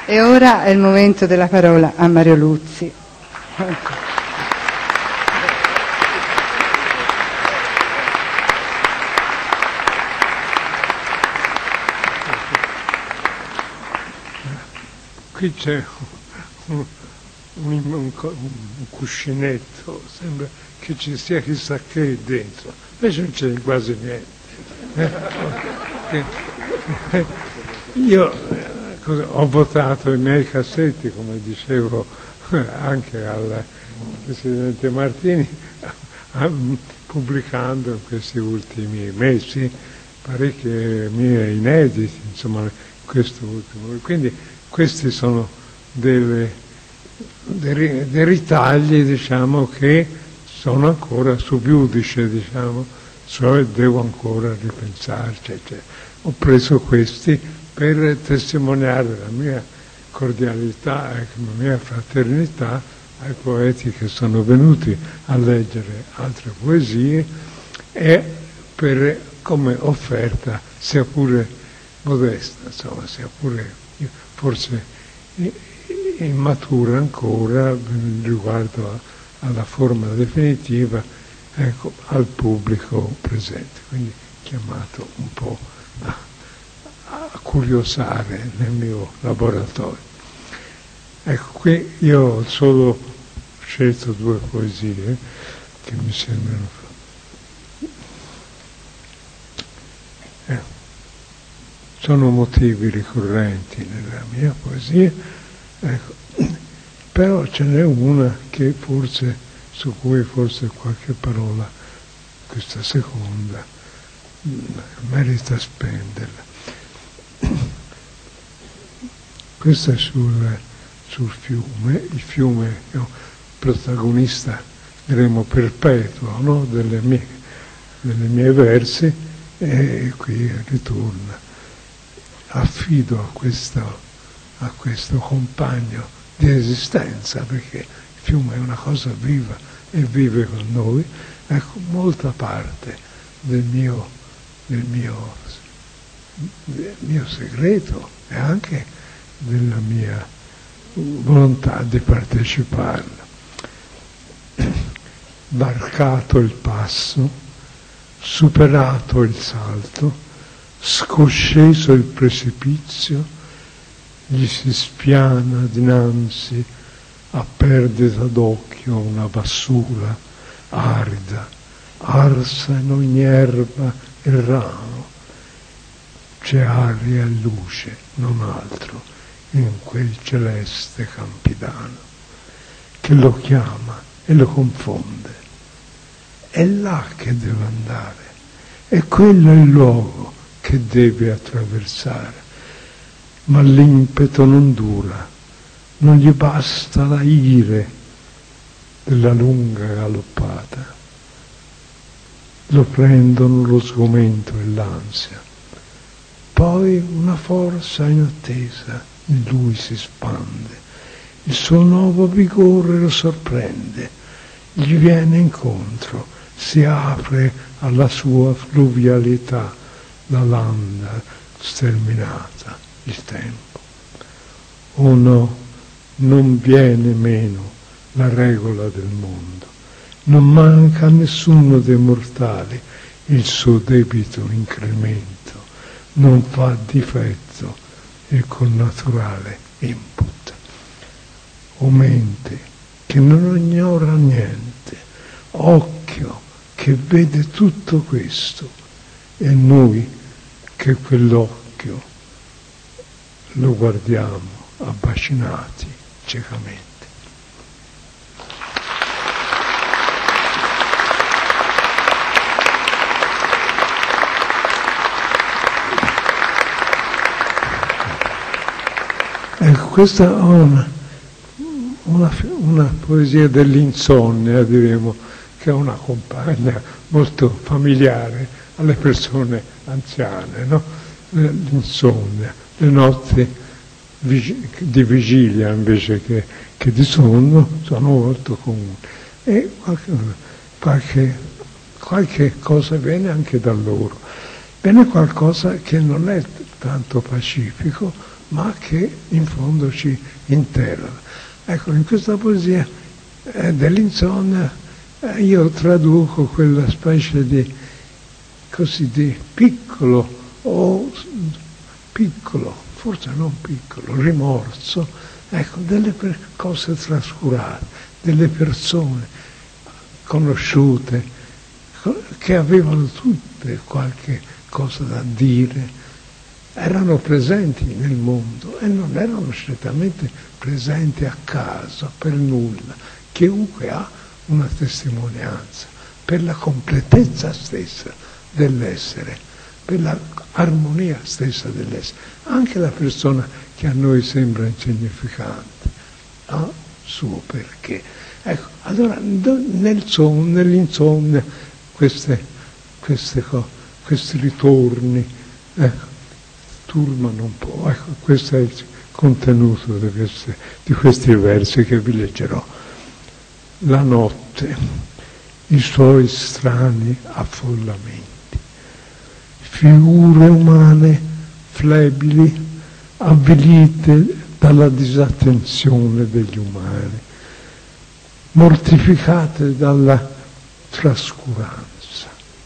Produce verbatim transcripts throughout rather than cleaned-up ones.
E ora è il momento della parola a Mario Luzzi. Qui c'è un, un, un, un cuscinetto, sembra che ci sia chissà che dentro, invece non c'è quasi niente. Io ho votato i miei cassetti, come dicevo anche al Presidente Martini, pubblicando in questi ultimi mesi parecchie mie inediti, insomma, questo ultimo. Quindi questi sono delle, dei, dei ritagli, diciamo, che sono ancora sub iudice, diciamo, cioè devo ancora ripensarci, eccetera. Ho preso questi per testimoniare la mia cordialità e la mia fraternità ai poeti che sono venuti a leggere altre poesie e per, come offerta, sia pure modesta, insomma, sia pure forse immatura ancora riguardo alla forma definitiva, ecco, al pubblico presente. Quindi chiamato un po' a, a curiosare nel mio laboratorio. Ecco, qui io ho solo scelto due poesie che mi sembrano eh. sono motivi ricorrenti nella mia poesia, ecco. Però ce n'è una che forse, su cui forse qualche parola, questa seconda, merita spenderla. Questa è sul, sul fiume, il fiume è un protagonista, diremo, perpetuo, no? delle mie, delle mie versi, e qui ritorna. Affido a questo, a questo compagno di esistenza, perché il fiume è una cosa viva e vive con noi, ecco, molta parte del mio, del mio, del mio segreto e anche della mia volontà di parteciparla. Varcato il passo, superato il salto, scosceso il precipizio, gli si spiana dinanzi a perdita d'occhio una bassura arida, arsa in ogni erba e ramo. C'è aria e luce, non altro, in quel celeste campidano, che lo chiama e lo confonde. È là che deve andare, e quello è il luogo che deve attraversare, ma l'impeto non dura, non gli basta la ire della lunga galoppata. Lo prendono lo sgomento e l'ansia, poi una forza inattesa in lui si spande, il suo nuovo vigore lo sorprende, gli viene incontro, si apre alla sua fluvialità la landa sterminata, il tempo. Oh no, non viene meno la regola del mondo, non manca a nessuno dei mortali il suo debito incremento, non fa difetto il connaturale input. O mente che non ignora niente, occhio che vede tutto questo, e noi che quell'occhio lo guardiamo abbacinati ciecamente. Ecco, questa è una, una, una poesia dell'insonnia, diremo, che è una compagna molto familiare alle persone anziane, no? L'insonnia, le notti di vigilia invece che, che di sonno sono molto comuni. E qualche, qualche, qualche cosa viene anche da loro. viene qualcosa che non è tanto pacifico, ma che in fondo ci interroga. Ecco, in questa poesia eh, dell'insonnia eh, io traduco quella specie di, così, di piccolo, o piccolo, forse non piccolo, rimorso, ecco, delle cose trascurate, delle persone conosciute, che avevano tutte qualche cosa da dire, erano presenti nel mondo e non erano certamente presenti a caso, per nulla. Chiunque ha una testimonianza per la completezza stessa dell'essere, per l'armonia stessa dell'essere. Anche la persona che a noi sembra insignificante ha suo perché. Ecco, allora nel sonno, nell'insonnia, queste, queste, questi ritorni, ecco, turbano un po'. Ecco, questo è il contenuto di questi, di questi versi che vi leggerò. La notte, i suoi strani affollamenti, figure umane flebili, avvilite dalla disattenzione degli umani, mortificate dalla trascuranza,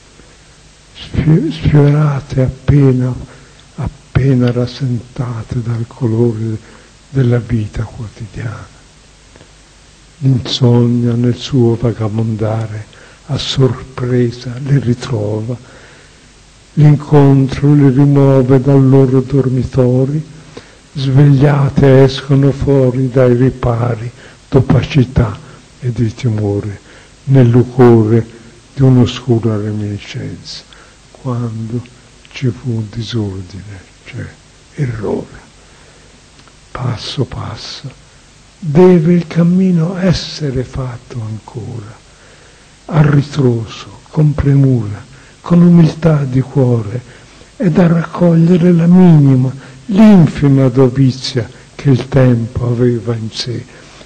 sfiorate appena, appena rassentate dal colore della vita quotidiana. L'insonnia nel suo vagabondare a sorpresa le ritrova, l'incontro le rimuove dal loro dormitori, svegliate escono fuori dai ripari d'opacità e di timore, nel lucore di un'oscura reminiscenza, quando ci fu disordine, cioè errore. Passo passo, deve il cammino essere fatto ancora, a ritroso, con premura, con umiltà di cuore, e da raccogliere la minima, l'infima dovizia che il tempo aveva in sé,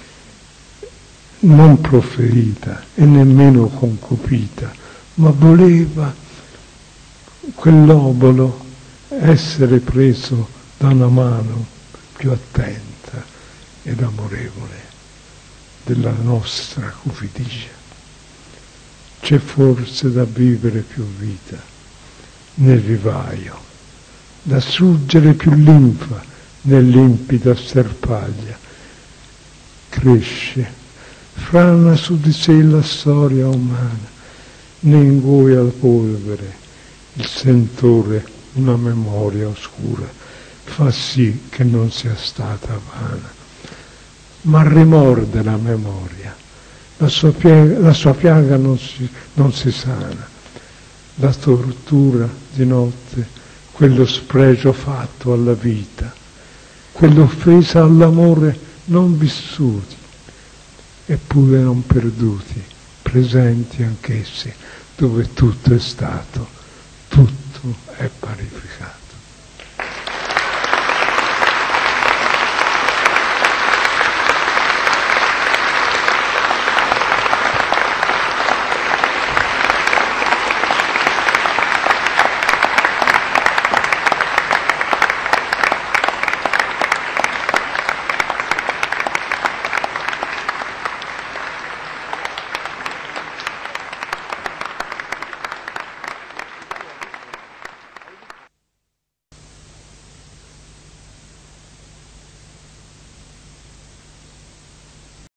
non proferita e nemmeno concupita, ma voleva quell'obolo essere preso da una mano più attenta ed amorevole della nostra cupidigia. C'è forse da vivere più vita nel vivaio, da struggere più linfa nell'impida sterpaglia. Cresce, frana su di sé la storia umana, ne ingoia la polvere, il sentore una memoria oscura, fa sì che non sia stata vana. Ma rimorde la memoria, la sua piaga, la sua piaga non, si, non si sana, la tortura di notte, quello spregio fatto alla vita, quell'offesa all'amore non vissuti, eppure non perduti, presenti anch'essi, dove tutto è stato, tutto è parificato.